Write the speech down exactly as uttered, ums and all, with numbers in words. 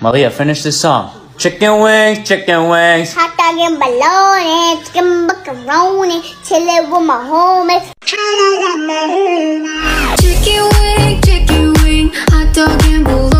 Malia, finish this song. Chicken wings, chicken wings. Hot dog and bologna, chicken macaroni, chili with my homies. Chicken wing, chicken wing, hot dog and bologna.